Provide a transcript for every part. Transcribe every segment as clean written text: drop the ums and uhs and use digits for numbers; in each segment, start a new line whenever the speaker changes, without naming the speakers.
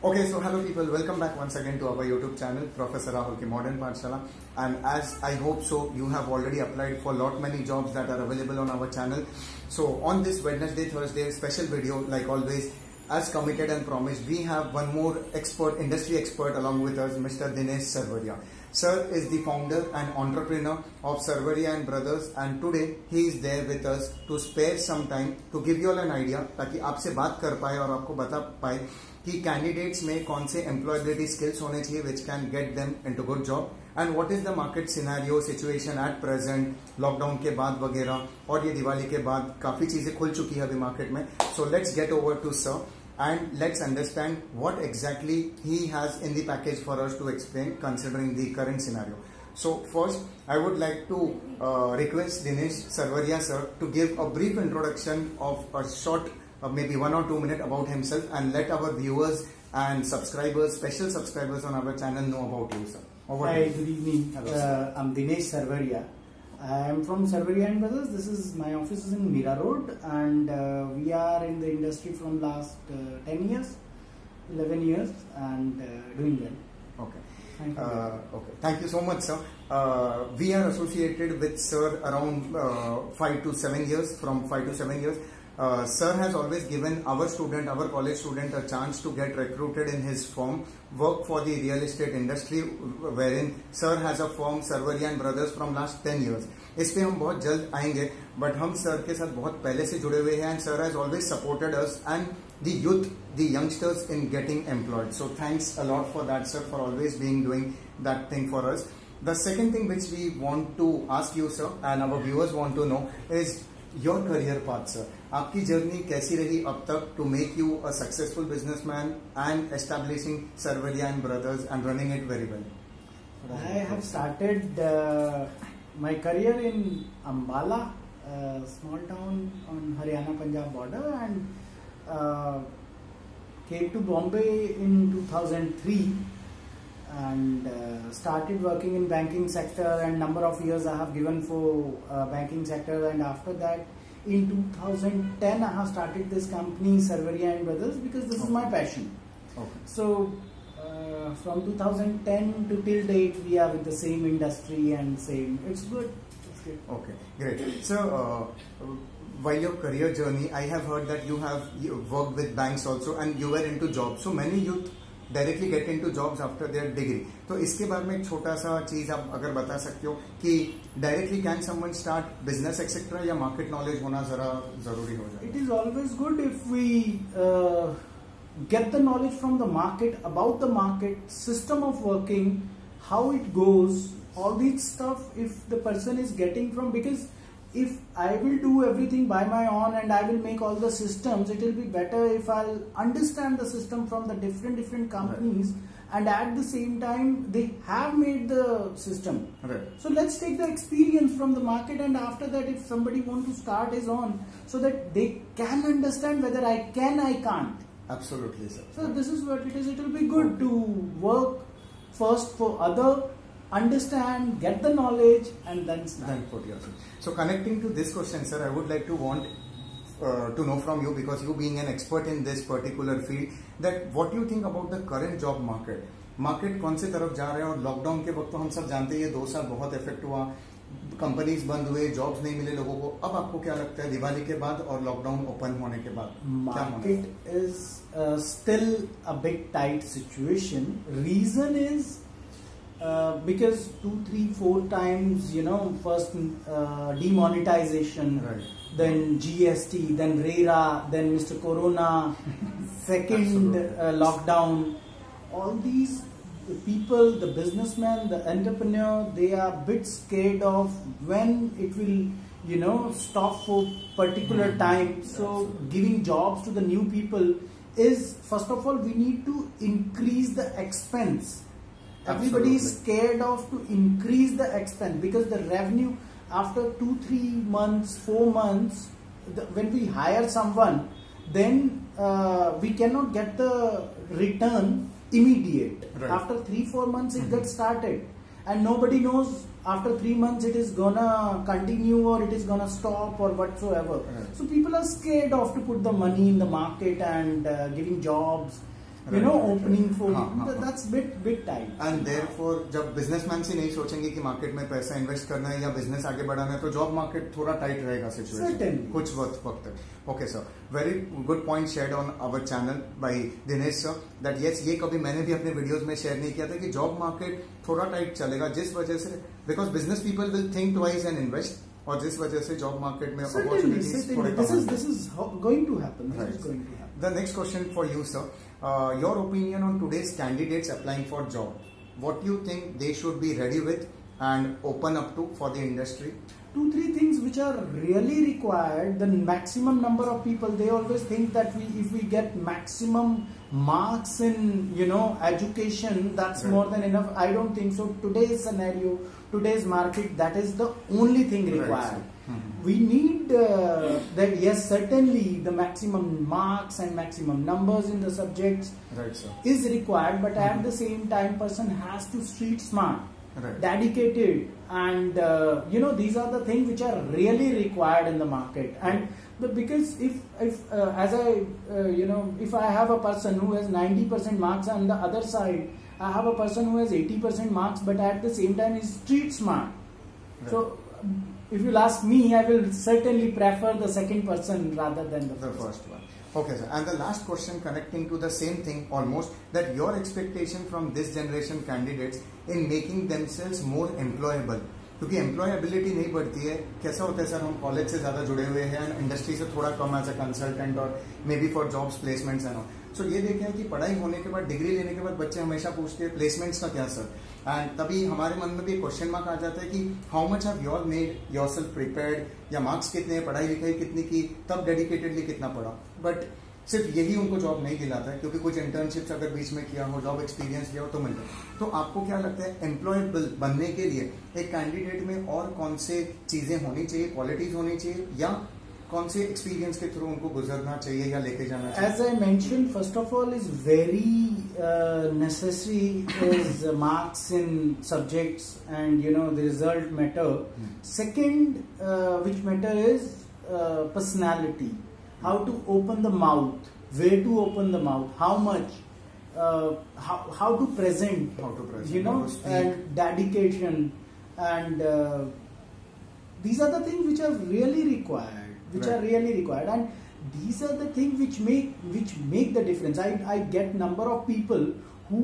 Okay, so hello people, welcome back once again to our YouTube channel, Professor Rahul Ki Modern Pathshala. And as I hope so, you have already applied for lot many jobs that are available on our channel. So on this Wednesday, Thursday special video, like always, as committed and promised, we have one more expert, industry expert along with us, Mr. Dinesh Sarvaria. Sir is the founder and entrepreneur of Sarvaria and Brothers, and today he is there with us to spare some time to give you all an idea, ताकि आपसे बात कर पाए और आपको बता पाए कि कैंडिडेट्स में कौन से एम्प्लॉयबिलिटी स्किल्स होने चाहिए which can get them into good job and what is the market scenario situation at present lockdown के बाद वगैरह, और ये दिवाली के बाद काफी चीजें खुल चुकी है अभी मार्केट में. So let's get over to sir and let's understand what exactly he has in the package for us to explain considering the current scenario. So first I would like to request Dinesh Sarvaria sir to give a brief introduction of a short maybe 1 or 2 minutes about himself and let our viewers and subscribers, special subscribers on our channel know about you sir. Over
Hi, good evening. I'm Dinesh Sarvaria. I am from Sarvaria and Brothers. This is my office is in Mira Road, and we are in the industry from last 10 years, 11 years, and doing well.
Okay.
Thank you.
Okay. Thank you so much, sir. We are associated with sir around 5 to 7 years. From 5 to 7 years, sir has always given our student, our college student, a chance to get recruited in his firm, work for the real estate industry, wherein sir has a firm Sarvaria and Brothers from last 10 years. इस पे हम बहुत जल्द आएंगे, but हम sir के साथ बहुत पहले से जुड़े हुए हैं and sir has always supported us and the youth, the youngsters in getting employed. So thanks a lot for that sir, for always being doing that thing for us. The second thing which we want to ask you sir and our viewers want to know is your career path sir. आपकी journey कैसी रही अब तक to make you a successful businessman and establishing Sarvaria and Brothers and running it very well?
I have started my career in Ambala, small town on Haryana-Punjab border, and came to Bombay in 2003 and started working in banking sector, and number of years I have given for banking sector, and after that in 2010 I have started this company Sarvaria and Brothers because this is my passion.
Okay.
So from 2010 to till date we are with the same industry and same. It's good. It's good.
Okay, great. So while your career journey, I have heard that you worked with banks also and you were into jobs. So many youth directly get into jobs after their degree. तो इसके बारे में एक छोटा सा चीज आप अगर बता सकते हो कि directly can someone start business etcetera, या मार्केट नॉलेज होना जरा जरूरी हो जाए?
It is always good if we get the knowledge from the market, about the market, system of working, how it goes, all these stuff if the person is getting from, because if I will do everything by my own and I will make all the systems, it will be better if I'll understand the system from the different companies, right. And at the same time they have made the system,
right.
So let's take the experience from the market, and after that if somebody want to start his own, so that they can understand whether I can, I can't.
Absolutely sir.
So this is what it is. It will be good to work first for other, understand, get the knowledge, and then start.
Then put yourself. So connecting to this question sir, I would like to want to know from you, because you being an expert in this particular field, that what you think about the current job market. Market कौन से तरफ जा रहे हैं? और lockdown के वक्त तो हम सब जानते हैं ये 2 साल बहुत इफेक्ट हुआ, कंपनीज बंद हुए, जॉब्स नहीं मिले लोगों को. अब आपको क्या लगता है दिवाली के बाद और लॉकडाउन ओपन होने के बाद
market is still a big tight situation. Reason is because 2, 3, 4 times, first demonetization,
right.
Then GST, then RERA, then Mr. Corona, second lockdown. All these people, the businessman, the entrepreneur, they are a bit scared of when it will, stop for particular time. So giving jobs to the new people is, first of all, we need to increase the expense. Everybody is scared of to increase the expense, because the revenue after 2, 3 months, 4 months, when we hire someone, then we cannot get the return immediate. Right. After 3, 4 months it gets started, and nobody knows after 3 months it is gonna continue or it is gonna stop or whatsoever. Right. So people are scared of to put the money in the market and giving jobs. you know, opening for that's bit tight.
And therefore जब businessman से नहीं सोचेंगे कि market में पैसा invest करना है या बिजनेस आगे बढ़ाना है, तो जॉब मार्केट थोड़ा टाइट रहेगा सिचुएशन कुछ वक्त तक. Okay sir, very good point shared on our channel by Dinesh sir, that yes, ये कभी मैंने भी अपने वीडियोस में शेयर नहीं किया था कि जॉब मार्केट थोड़ा टाइट चलेगा, जिस वजह से because business people will think twice and invest, और जिस वजह से जॉब मार्केट में अपॉर्चुनिटीज थोड़े कम.
This is going to happen. This is going to happen.
The next question for you, sir. Your opinion on today's candidates applying for job. What do you think they should be ready with and open up to for the industry?
2-3 things which are really required. The maximum number of people, they always think that if we get maximum marks in, you know, education, that's more than enough. I don't think so. Today's scenario, today's market, that is the only thing required. We need that, yes, certainly the maximum marks and maximum numbers in the subjects is required, but at the same time person has to street smart, dedicated, and you know, these are the things which are really required in the market. And because if as I you know, if I have a person who has 90% marks, on the other side I have a person who has 80% marks, but at the same time is street smart, so if you'll ask me, I will certainly prefer the second person rather than the
first one. Okay, sir. And the last question connecting to the same thing almost, that your expectation from this generation candidates in making themselves more employable. क्योंकि employability नहीं बढ़ती है. कैसा होता है sir, हम college से ज्यादा जुड़े हुए हैं, इंडस्ट्री से थोड़ा कम एज अ कंसल्टेंट और may be for jobs placements and all. So ये देखें कि पढ़ाई होने के बाद, डिग्री लेने के बाद बच्चे हमेशा पूछते हैं प्लेसमेंट्स का क्या सर, एंड तभी हमारे मन में भी क्वेश्चन मार्क आ जाता है कि how much have your made yourself prepared, या मार्क्स कितने, पढ़ाई लिखाई कितनी की, तब डेडिकेटेडली कितना पढ़ा. बट सिर्फ यही उनको जॉब नहीं दिलाता है, क्योंकि कुछ इंटर्नशिप्स अगर बीच में किया हो, जॉब एक्सपीरियंस लिया हो तो मिलता है. तो आपको क्या लगता है, एम्प्लॉयबल बनने के लिए एक कैंडिडेट में और कौन से चीजें होनी चाहिए, क्वालिटीज होनी चाहिए, या कौन से एक्सपीरियंस के थ्रू उनको गुजरना चाहिए या लेके जाना चाहिए?
As I mentioned, first of all is very necessary is marks in subjects, and you know, the result matter. Second, which matter is personality. How to open the mouth, where to open the mouth, how much, how to present, you know, and dedication, and these are the things which are really required, and these are the things which make the difference. I get number of people who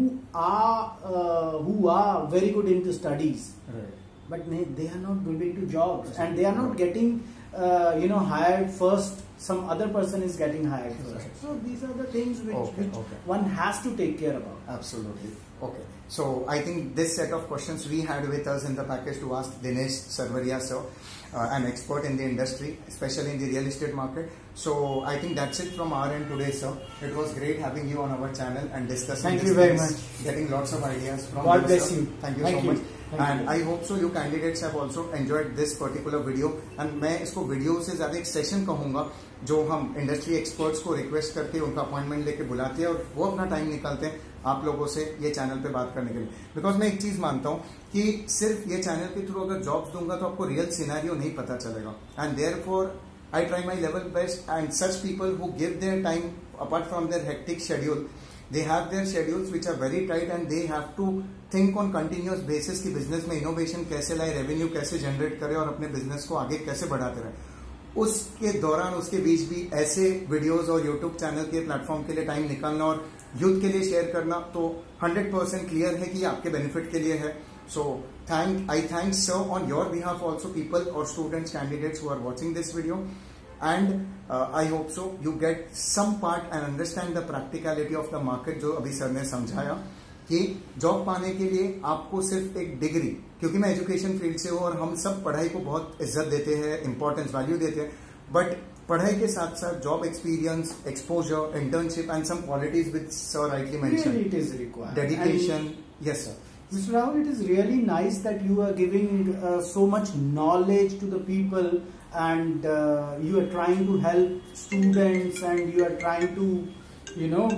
are very good in the studies, but they are not good into jobs, and they are not getting you know, hired first. Some other person is getting hired first. So these are the things which one has to take care about.
Absolutely. Okay. So I think this set of questions we had with us in the package to ask Dinesh Sarvaria sir, an expert in the industry, especially in the real estate market. So I think that's it from our end today, sir. It was great having you on our channel and discussing.
Thank you very much.
Getting lots of ideas from
God bless you.
Thank you so much. And I hope so you candidates have also enjoyed this particular video. And मैं इसको video से ज़्यादा एक session कहूँगा, जो हम industry experts को request करके उनका अपॉइंटमेंट लेके बुलाते हैं और वो अपना टाइम निकालते हैं आप लोगों से ये चैनल पे बात करने के लिए. बिकॉज मैं एक चीज मानता हूँ कि सिर्फ ये चैनल के थ्रू अगर जॉब्स दूंगा तो आपको रियल सिनेरियो नहीं पता चलेगा. And therefore I try my level best, and such people who give their time apart from their hectic schedule, they have their schedules which are very tight, and they have to think on continuous basis कि business में innovation कैसे लाए, revenue कैसे generate करे और अपने business को आगे कैसे बढ़ाते रहे. उसके दौरान उसके बीच भी ऐसे वीडियोस और यूट्यूब चैनल के प्लेटफॉर्म के लिए टाइम निकालना और यूथ के लिए शेयर करना तो 100% क्लियर है कि आपके बेनिफिट के लिए है. So I thank sir on your behalf also people or students, candidates who are watching this video, and I hope so you get some part and understand the practicality of the market जो अभी sir ने समझाया कि job पाने के लिए आपको सिर्फ एक डिग्री, क्योंकि मैं एजुकेशन फील्ड से हूँ और हम सब पढ़ाई को बहुत इज्जत देते हैं, इंपॉर्टेंस वैल्यू देते हैं, बट पढ़ाई के साथ साथ job experience, exposure, internship and some qualities which sir rightly mention,
it is required.
Dedication. Yes sir.
Mr. Rahul, it is really nice that you are giving so much knowledge to the people, and you are trying to help students, and you are trying to, you know,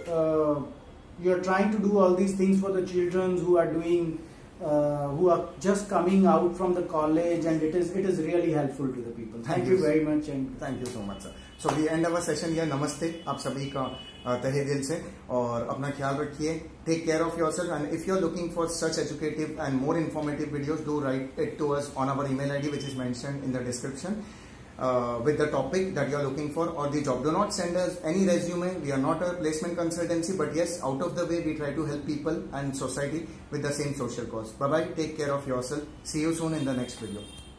you are trying to do all these things for the children who are doing, who are just coming out from the college, and it is really helpful to the people. Thank you very much, and
thank you so much, sir. So we end our session here. Namaste. आप सभी का तहे दिल से, और अपना ख्याल रखिए. Take care of yourself, and if you're looking for such educative and more informative videos, do write it to us on our email ID, which is mentioned in the description, with the topic that you're looking for or the job. Do not send us any resume. We are not a placement consultancy, but yes, out of the way, we try to help people and society with the same social cause. Bye bye. Take care of yourself. See you soon in the next video.